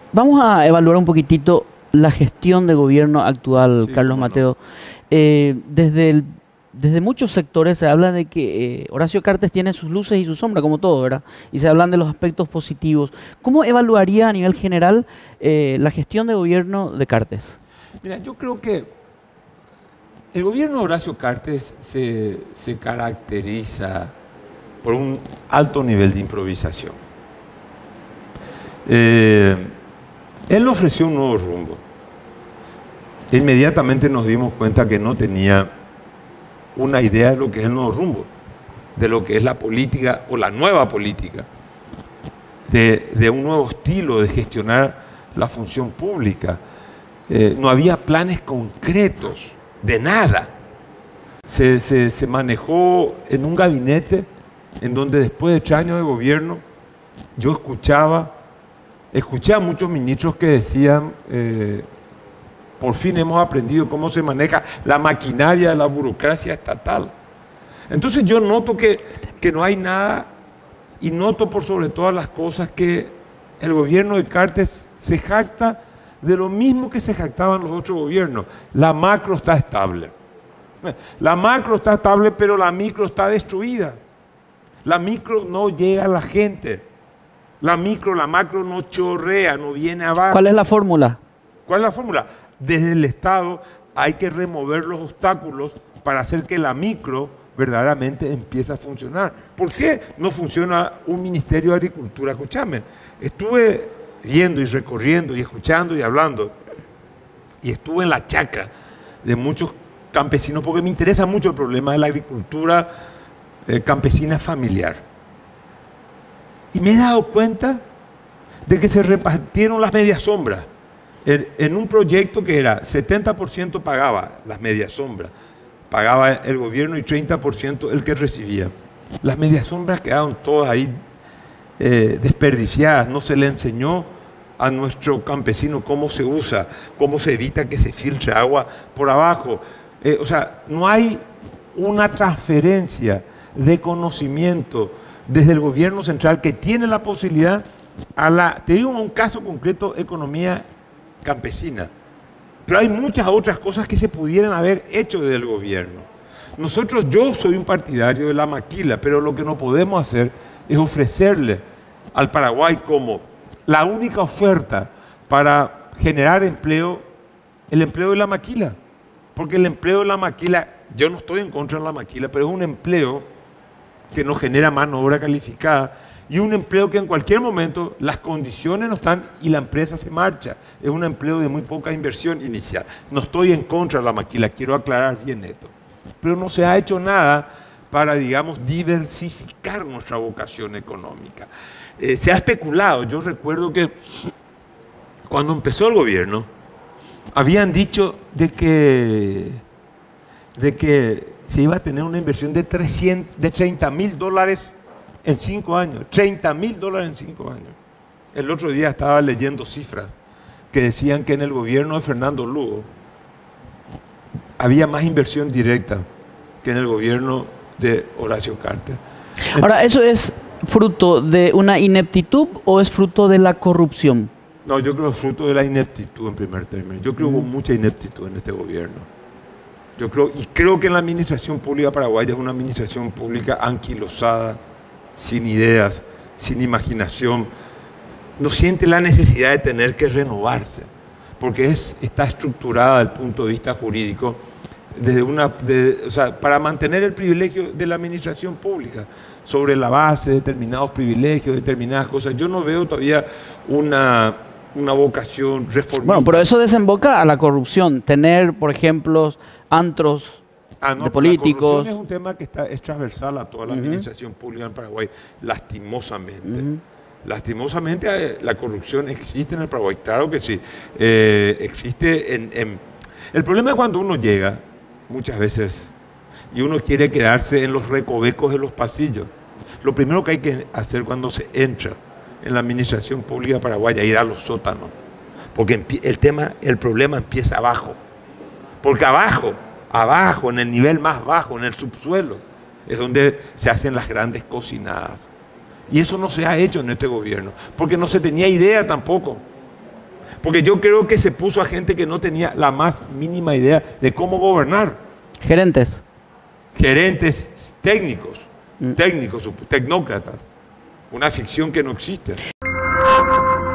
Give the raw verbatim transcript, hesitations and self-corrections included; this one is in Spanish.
Vamos a evaluar un poquitito la gestión de gobierno actual, Sí, Carlos cómo no. Mateo. Eh, desde el- desde muchos sectores se habla de que eh, Horacio Cartes tiene sus luces y sus sombras, como todo, ¿verdad? Y se hablan de los aspectos positivos. ¿Cómo evaluaría a nivel general eh, la gestión de gobierno de Cartes? Mira, yo creo que el gobierno de Horacio Cartes se, se caracteriza por un alto nivel de improvisación. Eh, él ofreció un nuevo rumbo. Inmediatamente nos dimos cuenta que no tenía una idea de lo que es el nuevo rumbo, de lo que es la política o la nueva política, de, de un nuevo estilo de gestionar la función pública. Eh, no había planes concretos de nada. Se, se, se manejó en un gabinete en donde después de tres años de gobierno yo escuchaba, escuché a muchos ministros que decían, eh, por fin hemos aprendido cómo se maneja la maquinaria de la burocracia estatal. Entonces yo noto que, que no hay nada, y noto por sobre todas las cosas que el gobierno de Cartes se jacta de lo mismo que se jactaban los otros gobiernos. La macro está estable. La macro está estable, pero la micro está destruida. La micro no llega a la gente. La micro, la macro no chorrea, no viene abajo. ¿Cuál es la fórmula? ¿Cuál es la fórmula? Desde el Estado hay que remover los obstáculos para hacer que la micro verdaderamente empiece a funcionar. ¿Por qué no funciona un Ministerio de Agricultura? Escúchame, estuve viendo y recorriendo y escuchando y hablando, y estuve en la chacra de muchos campesinos, porque me interesa mucho el problema de la agricultura eh, campesina familiar. Y me he dado cuenta de que se repartieron las medias sombras en, en un proyecto que era setenta por ciento pagaba las medias sombras, pagaba el gobierno, y treinta por ciento el que recibía. Las medias sombras quedaron todas ahí eh, desperdiciadas. No se le enseñó a nuestro campesino cómo se usa, cómo se evita que se filtre agua por abajo. Eh, o sea, no hay una transferencia de conocimiento desde el gobierno central que tiene la posibilidad a la, te digo un caso concreto, economía campesina. Pero hay muchas otras cosas que se pudieran haber hecho desde el gobierno. Nosotros, yo soy un partidario de la maquila, pero lo que no podemos hacer es ofrecerle al Paraguay como la única oferta para generar empleo, el empleo de la maquila. Porque el empleo de la maquila, yo no estoy en contra de la maquila, pero es un empleo que no genera mano de obra calificada, y un empleo que en cualquier momento las condiciones no están y la empresa se marcha. Es un empleo de muy poca inversión inicial. No estoy en contra de la maquila, quiero aclarar bien esto. Pero no se ha hecho nada para, digamos, diversificar nuestra vocación económica. Eh, se ha especulado. Yo recuerdo que cuando empezó el gobierno, habían dicho de que, de que se iba a tener una inversión de, trescientos, de treinta mil dólares en cinco años. treinta mil dólares en cinco años. El otro día estaba leyendo cifras que decían que en el gobierno de Fernando Lugo había más inversión directa que en el gobierno de Horacio Cartes. Ahora, ¿eso es fruto de una ineptitud o es fruto de la corrupción? No, yo creo que es fruto de la ineptitud en primer término. Yo creo que hubo mucha ineptitud en este gobierno. Yo creo, y creo que la administración pública paraguaya es una administración pública anquilosada, sin ideas, sin imaginación. No siente la necesidad de tener que renovarse, porque es, está estructurada desde el punto de vista jurídico desde una, de, o sea, para mantener el privilegio de la administración pública sobre la base de determinados privilegios, determinadas cosas. Yo no veo todavía una, una vocación reformista. Bueno, pero eso desemboca a la corrupción. Tener, por ejemplo, antros Ah, no, de políticos. La corrupción es un tema que está, es transversal a toda la Uh-huh. administración pública en Paraguay, lastimosamente. Uh-huh. Lastimosamente eh, la corrupción existe en el Paraguay, claro que sí. Eh, existe en, en... El problema es cuando uno llega, muchas veces, y uno quiere quedarse en los recovecos de los pasillos. Lo primero que hay que hacer cuando se entra en la administración pública paraguaya es ir a los sótanos. Porque el tema, el problema empieza abajo. Porque abajo... Abajo, en el nivel más bajo, en el subsuelo, es donde se hacen las grandes cocinadas. Y eso no se ha hecho en este gobierno, porque no se tenía idea tampoco. Porque yo creo que se puso a gente que no tenía la más mínima idea de cómo gobernar. Gerentes. Gerentes técnicos, Mm. técnicos, tecnócratas. Una ficción que no existe.